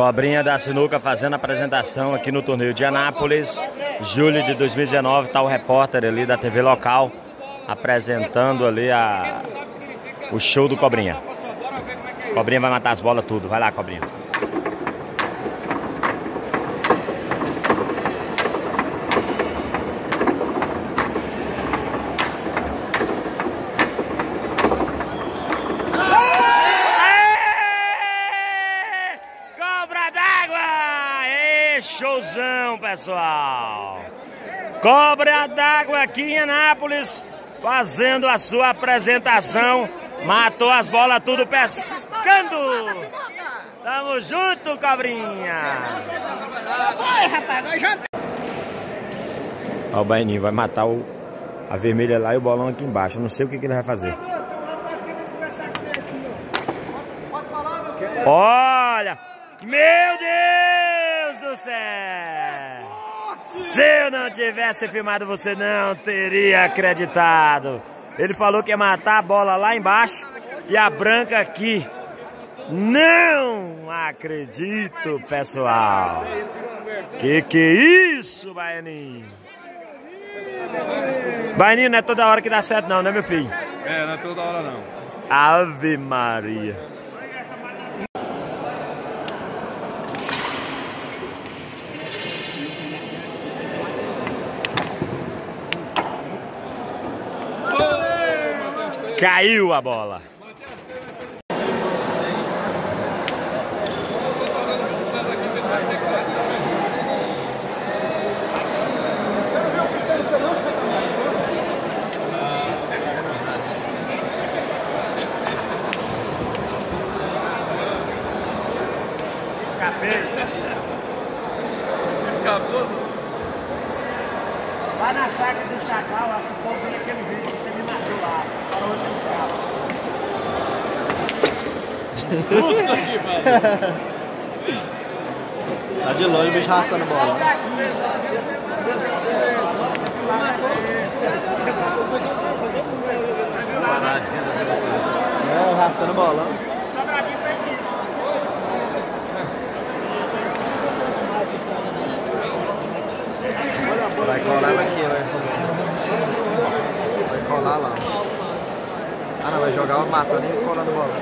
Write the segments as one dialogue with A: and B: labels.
A: Cobrinha da Sinuca fazendo apresentação aqui no torneio de Anápolis, julho de 2019. Tá o repórter ali da TV local apresentando ali o show do Cobrinha. Cobrinha vai matar as bolas tudo. Vai lá, Cobrinha. Showzão, pessoal! Cobra d'água aqui em Anápolis fazendo a sua apresentação. Matou as bolas tudo pescando. Tamo junto, Cobrinha!
B: Vai, rapaz, já...
A: Ó, o Baianinho vai matar a vermelha lá e o bolão aqui embaixo. Eu não sei o que ele vai fazer. Olha! Meu Deus do céu! Se eu não tivesse filmado, você não teria acreditado. Ele falou que ia matar a bola lá embaixo e a branca aqui. Não acredito, pessoal. Que é isso, Baianinho? Baianinho, não é toda hora que dá certo não, né, meu filho?
C: É, não é toda hora não.
A: Ave Maria. Caiu a bola. Escapei.
C: Escapou?
A: Vai na chácara do Chacal, acho que o povo vê aquele vídeo que você me matou lá. Para você me escapa.
C: Puta que pariu.
D: Tá de longe, o bicho arrastando bola. É, arrastando bola.
A: Sobradinho fez isso.
D: Vai colar aqui, vai colar lá. Ah não, vai jogar o matando e colando bola.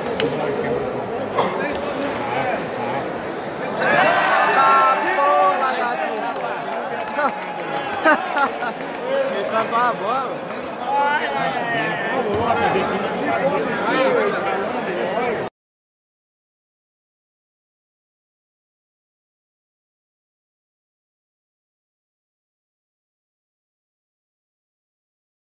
D: Escapou, lagarto! Escapou a bola!